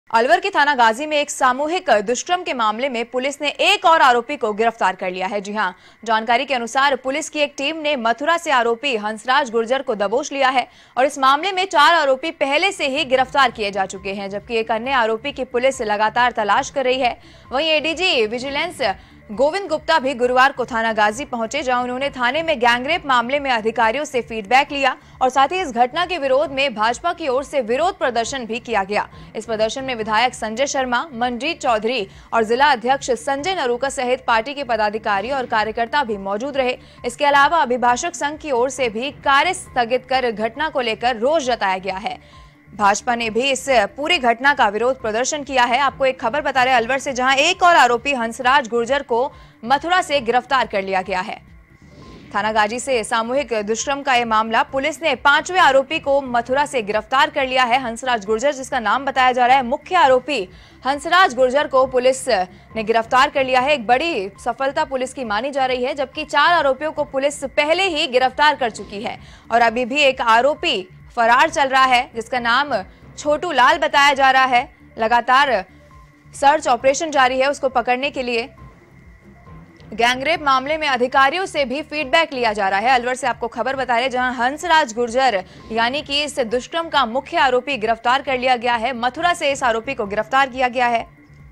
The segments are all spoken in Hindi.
अलवर के थाना गाजी में एक सामूहिक दुष्कर्म के मामले में पुलिस ने एक और आरोपी को गिरफ्तार कर लिया है। जी हां, जानकारी के अनुसार पुलिस की एक टीम ने मथुरा से आरोपी हंसराज गुर्जर को दबोच लिया है और इस मामले में 4 आरोपी पहले से ही गिरफ्तार किए जा चुके हैं, जबकि एक अन्य आरोपी की पुलिस लगातार तलाश कर रही है। वहीं एडीजी विजिलेंस गोविंद गुप्ता भी गुरुवार को थाना गाजी पहुंचे, जहां उन्होंने थाने में गैंगरेप मामले में अधिकारियों से फीडबैक लिया और साथ ही इस घटना के विरोध में भाजपा की ओर से विरोध प्रदर्शन भी किया गया। इस प्रदर्शन में विधायक संजय शर्मा, मनजीत चौधरी और जिला अध्यक्ष संजय नरूका सहित पार्टी के पदाधिकारी और कार्यकर्ता भी मौजूद रहे। इसके अलावा अभिभाषक संघ की ओर से भी कार्य स्थगित कर घटना को लेकर रोष जताया गया है। भाजपा ने भी इस पूरी घटना का विरोध प्रदर्शन किया है। आपको एक खबर बता रहे हैं अलवर से, जहां एक और आरोपी हंसराज गुर्जर को मथुरा से गिरफ्तार कर लिया गया है। थाना गाजी से सामूहिक दुष्कर्म का यह मामला, पुलिस ने 5वें आरोपी को मथुरा से गिरफ्तार कर लिया है। हंसराज गुर्जर, जिसका नाम बताया जा रहा है, मुख्य आरोपी हंसराज गुर्जर को पुलिस ने गिरफ्तार कर लिया है। एक बड़ी सफलता पुलिस की मानी जा रही है, जबकि 4 आरोपियों को पुलिस पहले ही गिरफ्तार कर चुकी है और अभी भी एक आरोपी फरार चल रहा है, जिसका नाम छोटू लाल बताया जा रहा है। लगातार सर्च ऑपरेशन जारी है उसको पकड़ने के लिए। गैंगरेप मामले में अधिकारियों से भी फीडबैक लिया जा रहा है। अलवर से आपको खबर बता रहे हैं, जहां हंसराज गुर्जर यानी कि इस दुष्कर्म का मुख्य आरोपी गिरफ्तार कर लिया गया है। मथुरा से इस आरोपी को गिरफ्तार किया गया है।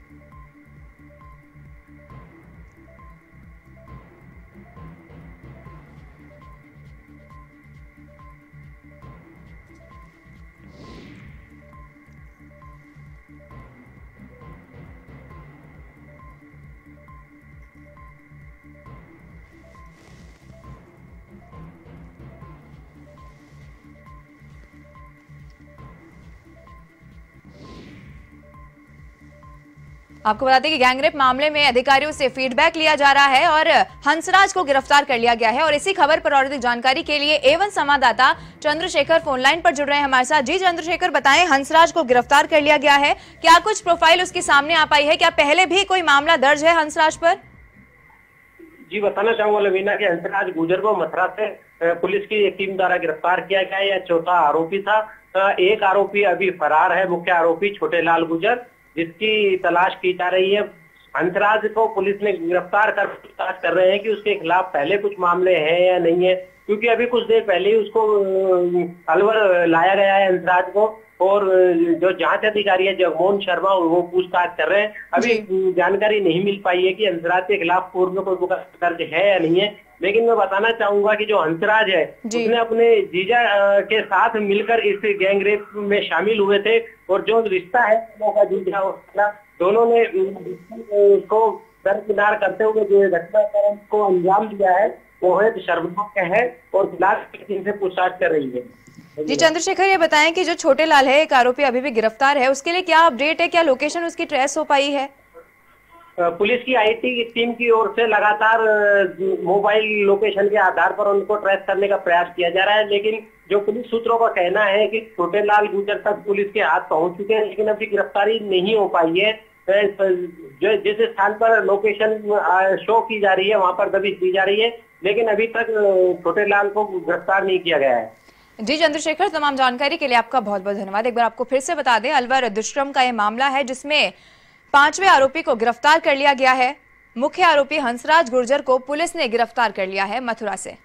आपको बता दें कि गैंगरेप मामले में अधिकारियों से फीडबैक लिया जा रहा है और हंसराज को गिरफ्तार कर लिया गया है। और इसी खबर पर और अधिक जानकारी के लिए A1 संवाददाता चंद्रशेखर फोनलाइन पर जुड़ रहे हैं हमारे साथ। जी चंद्रशेखर, बताएं, हंसराज को गिरफ्तार कर लिया गया है, क्या कुछ प्रोफाइल उसकी सामने आ पाई है? क्या पहले भी कोई मामला दर्ज है हंसराज पर? जी, बताना चाहूंगा लवीना कि हंसराज गुर्जर को मथुरा से पुलिस की एक टीम द्वारा गिरफ्तार किया गया है। यह चौथा आरोपी था। एक आरोपी अभी फरार है, मुख्य आरोपी छोटे लाल गुर्जर, जिसकी तलाश की जा रही है। हंसराज को पुलिस ने गिरफ्तार कर पूछताछ कर रहे हैं कि उसके खिलाफ पहले कुछ मामले हैं या नहीं है, क्योंकि अभी कुछ देर पहले ही उसको अलवर लाया गया है हंसराज को, और जो जांच अधिकारी है जगमोहन शर्मा, वो पूछताछ कर रहे हैं। अभी जानकारी नहीं मिल पाई है कि हंसराज के खिलाफ पूर्व में कोई मुकदमा दर्ज है या नहीं है। लेकिन मैं बताना चाहूंगा कि जो हंसराज है उसने अपने जीजा के साथ मिलकर इस गैंगरेप में शामिल हुए थे, और जो रिश्ता है का जीजा दोनों ने उसको दरकिनार करते हुए जो घटनाक्रम को अंजाम दिया है वो है शर्मनाक है, और फिलहाल इनसे पूछताछ कर रही है। जी चंद्रशेखर, ये बताएं कि जो छोटे लाल है, एक आरोपी अभी भी गिरफ्तार है, उसके लिए क्या अपडेट है? क्या लोकेशन उसकी ट्रेस हो पाई है? पुलिस की आईटी टीम की ओर से लगातार मोबाइल लोकेशन के आधार पर उनको ट्रेस करने का प्रयास किया जा रहा है, लेकिन जो पुलिस सूत्रों का कहना है कि छोटे लाल गुर्जर तक पुलिस के हाथ पहुंच चुके हैं, लेकिन अभी गिरफ्तारी नहीं हो पाई है। जिस स्थान पर लोकेशन शो की जा रही है वहां पर दबिश दी जा रही है, लेकिन अभी तक छोटे लाल को गिरफ्तार नहीं किया गया है। जी चंद्रशेखर, तमाम जानकारी के लिए आपका बहुत बहुत धन्यवाद। एक बार आपको फिर से बता दें, अलवर दुष्कर्म का यह मामला है जिसमें 5वें आरोपी को गिरफ्तार कर लिया गया है। मुख्य आरोपी हंसराज गुर्जर को पुलिस ने गिरफ्तार कर लिया है मथुरा से।